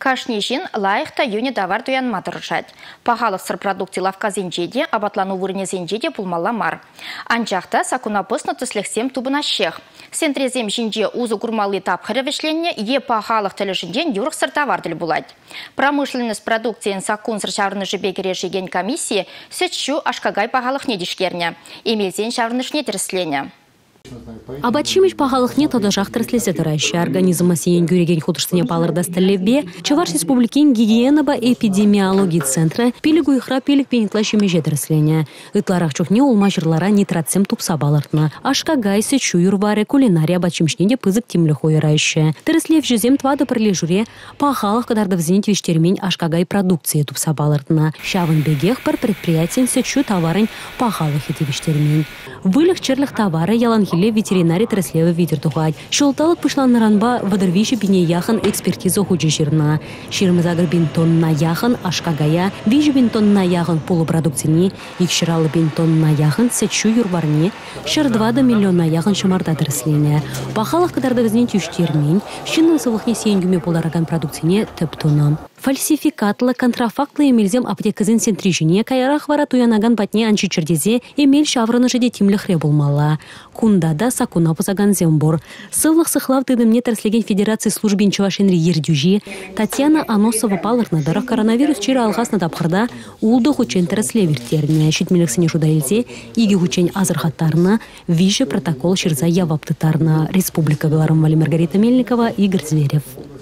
Кашнежин лайықта юне давар дуянма тұрышад. Пағалық сыр продукти лавказенжеде, абатлану вырнезенжеде пулмалла мар. Анчақта сакунапысны түслексем тубына шех. Сентрезем жинже узу курмалы тапқыры вешленне е пағалық тілішінден юрық сыр товар тілі булад. Промышленность продукциен сакун сыр жібегере жеген комиссия сөтшу ашкагай пағалық недишкерне. Емелзен шарнышне тіріслене. Абачимыч пағалықне тода жақтырслесе тұрайшы организма сиен көреген худырсыне палырда стілебе, Чаваш Республикин гигиенаба эпидемиологии центра пилігу ихра пилік пенетла шемеже тіріслене. Ытларақ чухне олма жырлара нитрацем тупса балыртна. Ашка гайсы чуюрвары кулинария бачимшнеде пызык тимлі хойырайшы. Тіріслев жүзем твады пірле жүре пағалық кадарды взенет вештермен ашка гай продукции тупса балыртна. Шавын бегех пар предприятиен сөтшу товарын пағалық еті вештермен. Вылық черлік товары яланхиле ветеринарий тіріслеві ветер тухать. Шолталық пышланныранба вадырвиші біне яхын экспертиза хучы жирна. Ширмызагыр бин тонна яхын ашкагая, вижі бин тонна яхын полупродукцини, икширалы бин тонна яхын сетшу юрбарне, шыр 2 миллиона яхын шамарда тіріслене. Пахалық кадарды візнен тюштермен, шынның сывықне сенгіме полараган продукцине тіп тонам. Фальсификатлы, контрафактлы емелзем аптекізін сентрижіне кайрақ вара туянаган батне анчы чердезе емел шаврыны жеде тимліхре болмала. Кундада сакуна пызаган зембор. Сывлық сықлав тыдымне тірслеген Федерации службин Чувашенри ердюжи Татьяна Аносова палырна дарах коронавирус чирі алғасна тапқырда улды хучен тірслевертеріне. Шүтмеліксіне жудайлзе, иги хучен азырхаттарына, виші протокол шырза яваптытарына. Республика Беларусь Маргарита Мельникова, Игорь Зверев.